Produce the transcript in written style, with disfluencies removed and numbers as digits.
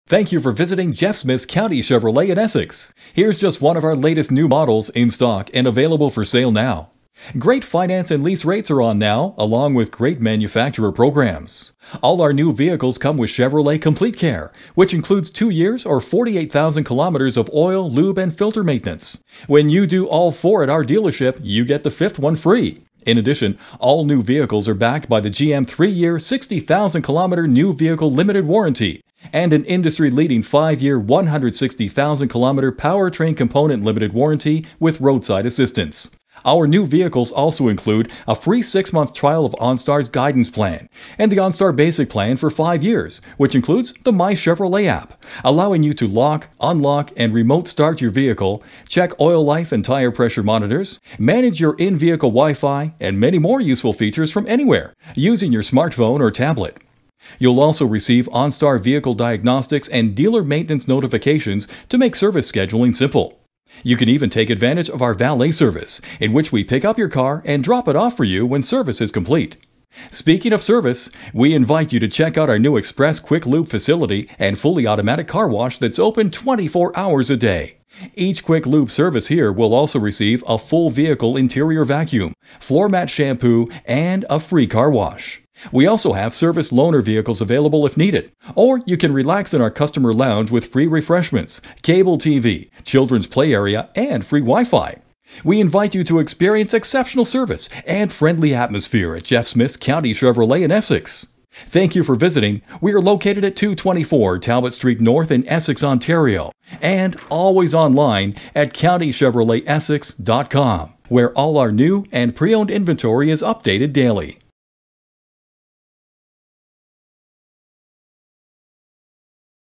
Thank you for visiting Jeff Smith's County Chevrolet in Essex. Here's just one of our latest new models in stock and available for sale now. Great finance and lease rates are on now, along with great manufacturer programs. All our new vehicles come with Chevrolet Complete Care, which includes 2 years or 48,000 kilometers of oil, lube, and filter maintenance. When you do all 4 at our dealership, you get the 5th one free. In addition, all new vehicles are backed by the GM 3-year, 60,000 kilometer new vehicle limited warranty and an industry-leading 5-year, 160,000 kilometer powertrain component limited warranty with roadside assistance. Our new vehicles also include a free 6-month trial of OnStar's guidance plan and the OnStar Basic plan for 5 years, which includes the My Chevrolet app, allowing you to lock, unlock, and remote start your vehicle, check oil life and tire pressure monitors, manage your in-vehicle Wi-Fi, and many more useful features from anywhere using your smartphone or tablet. You'll also receive OnStar vehicle diagnostics and dealer maintenance notifications to make service scheduling simple. You can even take advantage of our valet service, in which we pick up your car and drop it off for you when service is complete. Speaking of service, we invite you to check out our new Express Quick Lube facility and fully automatic car wash that's open 24 hours a day. Each Quick Lube service here will also receive a full vehicle interior vacuum, floor mat shampoo, and a free car wash. We also have service loaner vehicles available if needed, or you can relax in our customer lounge with free refreshments, cable TV, children's play area, and free Wi-Fi. We invite you to experience exceptional service and friendly atmosphere at Jeff Smith's County Chevrolet in Essex. Thank you for visiting. We are located at 224 Talbot Street North in Essex, Ontario, and always online at countychevroletessex.com, where all our new and pre-owned inventory is updated daily.